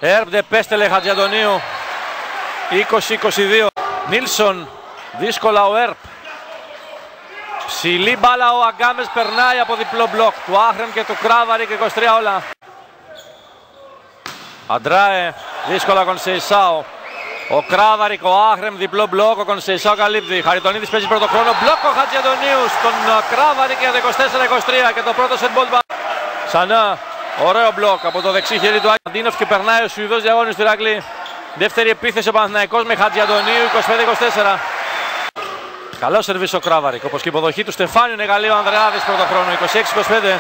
Ερπ, Ντεπέστελε, Χατζιαντονίου. 20-22. Νίλσον, δύσκολα ο Ερπ. Ψηλή μπάλα, ο Αγκάμες περνάει από διπλό μπλοκ του Άχρεμ και του Κράβαρη και 23 όλα. Αντράε, δύσκολα Κονσεϊσάο. Ο Κράβαρικ, ο Άχρεμ, διπλό μπλοκ, ο Κονσεϊσάο καλύπτει. Χαριτονίδης παίζει πρώτο χρόνο, μπλοκ ο Χατζιαντονίου στον Κράβαρικ για 24-23 και το πρώτο σετ μπολ. Ξανά, ωραίο μπλοκ από το δεξί χέρι του Αντίνοφ και περνάει ο Σουηδός διαγώνιος του Ηρακλή. Δεύτερη επίθεση ο Παναθηναϊκός με Χατζιαντονίου, 25-24. Καλό σερβίς ο Κράβαρικ, όπως και η υποδοχή του Στεφάνιου είναι καλή ο Ανδρεάδης πρώτο χρόνο, 26-25.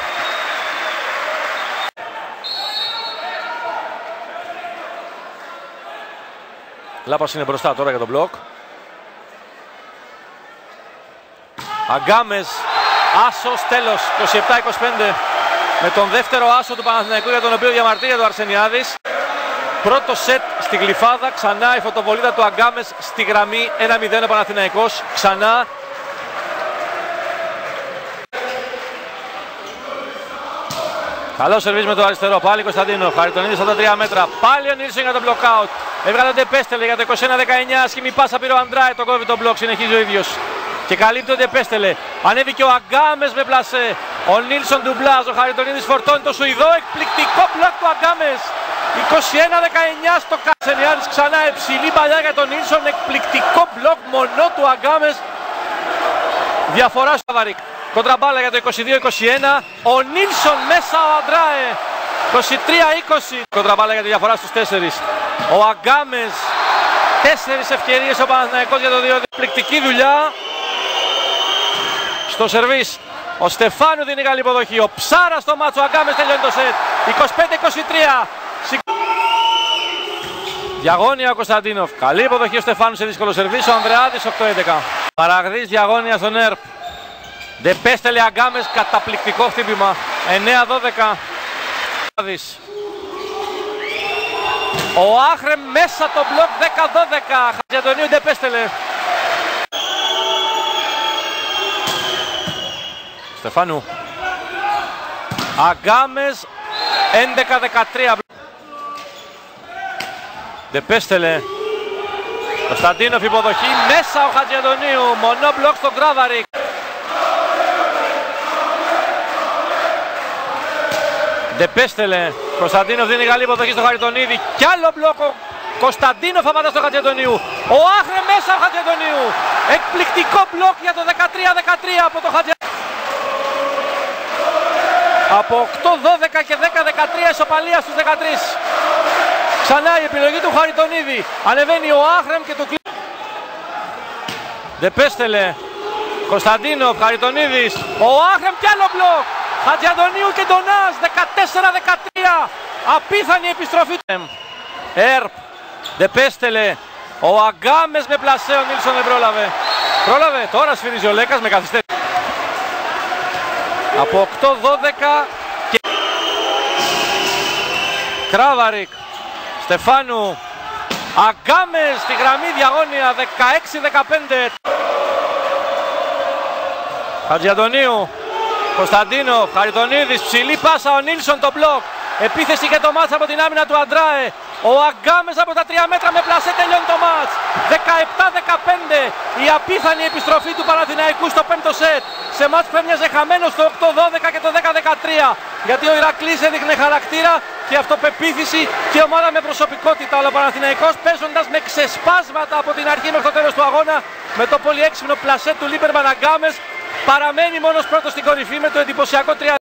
Λάπας είναι μπροστά τώρα για τον μπλοκ. Αγκάμες, άσος, τέλος, 27-25. Με τον δεύτερο άσο του Παναθηναϊκού για τον οποίο διαμαρτύρεται ο Αρσενιάδης. Πρώτο σετ στη Γλυφάδα, ξανά η φωτοβολίδα του Αγκάμες στη γραμμή, 1-0 ο Παναθηναϊκός, ξανά. Καλό σερβίς με το αριστερό, πάλι Κωνσταντίνο, Χαριτονίδης από τα 3 μέτρα, πάλι ο Νίλσον για τον blockout. Έβγαλε τον Ντεπέστελε για το 21-19, άσχημη πάσα πήρε ο Αντράε, το κόβει το μπλοκ, συνεχίζει ο ίδιος. Και καλύπτει τον Ντεπέστελε, ανέβηκε ο Αγκάμες με πλασέ. Ο Νίλσον ντουμπλάζ, ο Χαριτονίδης φορτώνει το Σουηδό, εκπληκτικό μπλοκ του Αγκάμες. 21-19 στο Αρσενιάδης, ξανά υψηλή παλιά για τον Νίλσον, εκπληκτικό μπλοκ μονό του Αγκάμες. Διαφορά στο Κράβαρικ. Κοντραμπάλα για το 22-21, ο Νίλσον μέσα ο Αντράε, 23-20. Κοντραμπάλα για τη διαφορά στους 4. Ο Αγκάμες, 4 ευκαιρίες ο Παναθηναϊκός για το 2. Εκπληκτική δουλειά στο σερβίς. Ο Στεφάνου δίνει καλή υποδοχή, ο Ψάρα στο μάτσο, ο Αγκάμες τελειώνει το σετ, 25-23. Διαγώνια ο Κωνσταντίνοφ, καλή υποδοχή ο Στεφάνου σε δύσκολο σερβίς, ο Ανδρεάδης 8-11. Παραγδής διαγώνια στον Ερπ. Ντεπέστελε Αγκάμες, καταπληκτικό χτύπημα, 9-12. Ο Άχρεμ μέσα το μπλοκ, 10-12. Χατζιαντονίου, Ντεπέστελε. Στεφάνου. Αγκάμες, 11-13. Ντεπέστελε. Κωνσταντίνοφ υποδοχή, μέσα ο Χατζιαντονίου, μονό μπλοκ στον Κράβαρικ. Ντεπέστελε, Κωνσταντίνοφ δίνει καλή υποδοχή στο Χαριτονίδη, κι άλλο μπλοκ, Κωνσταντίνοφ απαντά στο Χατζιαντονίου. Ο Άχρεμ μέσα ο Χατζιαντονίου, εκπληκτικό μπλοκ για το 13-13 από το Χατζιαντονίου. Από 8-12 και 10-13 ισοπαλία στους 13. Ξανά η επιλογή του Χαριτονίδη, ανεβαίνει ο Άχρεμ και το κλείνει. Ντεπέστελε, Κωνσταντίνοφ, Χαριτονίδης, ο Άχρεμ κι άλλο μπλοκ. Χατζιαντονίου και Ντονάς, 14-13, απίθανη επιστροφή. Ερπ, Ντεπέστελε, ο Αγκάμες με πλασέ, ο Νίλσον δεν πρόλαβε. Πρόλαβε, τώρα σφυρίζει ο Λέκας με καθυστέρηση. Από 8-12 και... Κράβαρικ, Στεφάνου, Αγκάμες στη γραμμή διαγώνια, 16-15. Χατζιαντονίου, Κωνσταντίνο, Χαριτονίδης, ψηλή πάσα, ο Νίλσον το μπλοκ. Επίθεση και το μάτς από την άμυνα του Αντράε. Ο Αγκάμες από τα 3 μέτρα με πλασέ τελειώνει το μάτς. 17-15, η απίθανη επιστροφή του Παναθηναϊκού στο 5ο σετ. Σε μάτς που έμοιαζε χαμένο στο 8-12 και το 10-13. Γιατί ο Ηρακλής έδειχνε χαρακτήρα και αυτοπεποίθηση και ομάδα με προσωπικότητα. Αλλά ο Παναθηναϊκός παίζοντας με ξεσπάσματα από την αρχή μέχρι το τέλος του αγώνα. Με το πολύ έξυπνο πλασέ του Λίμπερμαν Αγκάμες. Παραμένει μόνος πρώτος στην κορυφή με το εντυπωσιακό 3.